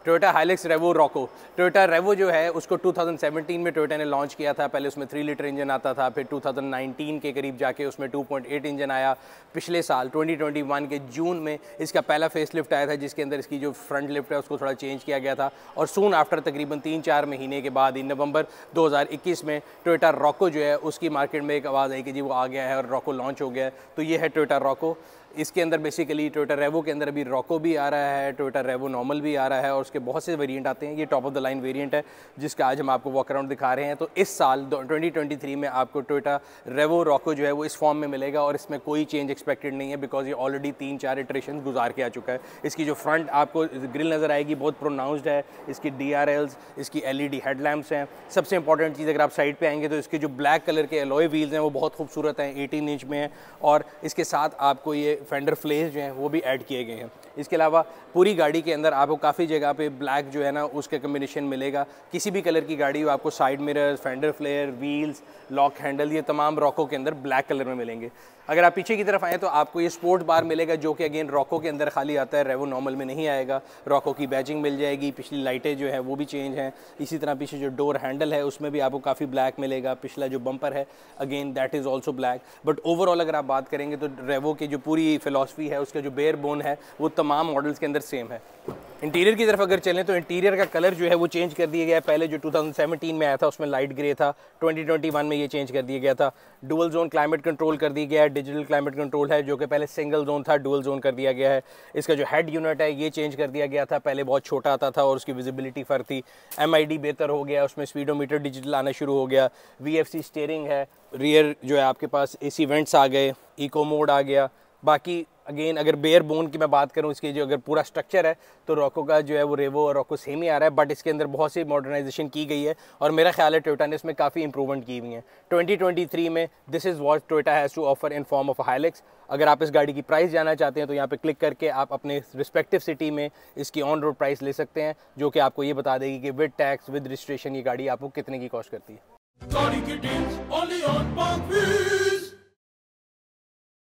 Toyota Hilux Revo Rocco. Toyota Revo जो है उसको 2017 में टोयोटा ने लॉन्च किया था। पहले उसमें 3 लीटर इंजन आता था, फिर 2019 के करीब जाके उसमें 2.8 इंजन आया। पिछले साल 2021 के जून में इसका पहला फेस लिफ्ट आया था, जिसके अंदर इसकी जो फ्रंट लिफ्ट है उसको थोड़ा चेंज किया गया था। और सून आफ्टर तकरीबन 3-4 महीने के बाद ही नवंबर 2021 में टोयोटा रॉको जो है उसकी मार्केट में एक आवाज़ आई कि जी वो आ गया है और रॉको लॉन्च हो गया है। तो ये है टोयोटा रॉको। इसके अंदर बेसिकली टोयोटा रेवो के अंदर अभी रॉको भी आ रहा है, टोयोटा रेवो नॉर्मल भी आ रहा है और उसके बहुत से वेरिएंट आते हैं। ये top of the line variant है जिसका आज हम आपको वॉक अराउंड दिखा रहे हैं। तो इस साल 2023 में आपको टोयोटा रेवो रॉको जो है वो इस फॉर्म में मिलेगा और इसमें कोई चेंज एक्सपेक्टेड नहीं है, बिकॉज ये ऑलरेडी 3-4 इटरेशन गुजार के आ चुका है। इसकी जो फ्रंट आपको ग्रिल नज़र आएगी बहुत प्रोनाउंस्ड है, इसकी DRLs, इसकी LED हेडलैम्प्स हैं। सबसे इंपॉर्टेंट चीज़, अगर आप साइड पे आएंगे तो इसके जो ब्लैक कलर के एलॉय व्हील्स हैं वो बहुत खूबसूरत हैं, 18 इंच में हैं और इसके साथ आपको ये फेंडर फ्लेयर्स जो हैं वो भी ऐड किए गए हैं। इसके अलावा पूरी गाड़ी के अंदर आपको काफ़ी जगह पे ब्लैक जो है ना उसका कम्बिनेशन मिलेगा। किसी भी कलर की गाड़ी हो आपको side mirrors, fender flare, wheels, lock handle, ये तमाम रॉको के अंदर ब्लैक कलर में मिलेंगे। अगर आप पीछे की तरफ आएँ तो आपको ये स्पोर्ट बार मिलेगा जो कि अगेन रॉको के अंदर खाली आता है, रेवो नॉर्मल में नहीं आएगा। रॉको की बैजिंग मिल जाएगी, पिछली लाइटें जो है वो भी चेंज हैं। इसी तरह पीछे जो डोर हैंडल है उसमें भी आपको काफ़ी ब्लैक मिलेगा। पिछला जो बम्पर है again that is also black. But overall अगर आप बात करेंगे तो रेवो की जो पूरी फिलॉसफी है, उसका जो बेयर बोन है वो तमाम मॉडल्स के अंदर सेम है। इंटीरियर की तरफ अगर चलें तो इंटीरियर का कलर जो है वो चेंज कर दिया गया है। पहले जो 2017 में आया था उसमें लाइट ग्रे था, 2021 में ये चेंज कर दिया गया था। डुअल जोन क्लाइमेट कंट्रोल कर दिया गया है, डिजिटल क्लाइमेट कंट्रोल है, जो कि पहले सिंगल जोन था, डुअल जोन कर दिया गया है। इसका जो हेड यूनिट है ये चेंज कर दिया गया था, पहले बहुत छोटा आता था और उसकी विजिबिलिटी फ़र्क थी। MID बेहतर हो गया, उसमें स्पीडोमीटर डिजिटल आना शुरू हो गया। VFC स्टीयरिंग है, रियर जो है आपके पास AC वेंट्स आ गए, इको मोड आ गया। बाकी अगेन अगर बेयर बोन की मैं बात करूं, इसकी जो अगर पूरा स्ट्रक्चर है तो रॉको का जो है वो रेवो और रॉको सेम ही आ रहा है, बट इसके अंदर बहुत सी मॉडर्नाइजेशन की गई है और मेरा ख्याल है टोयोटा ने इसमें काफ़ी इंप्रूवमेंट की हुई है। 2023 में this is what Toyota has to offer in form of Hilux. अगर आप इस गाड़ी की प्राइस जानना चाहते हैं तो यहाँ पे क्लिक करके आप अपने रिस्पेक्टिव सिटी में इसकी ऑन रोड प्राइस ले सकते हैं, जो कि आपको ये बता देगी कि विद टैक्स विद रजिस्ट्रेशन ये गाड़ी आपको कितने की कॉस्ट करती है।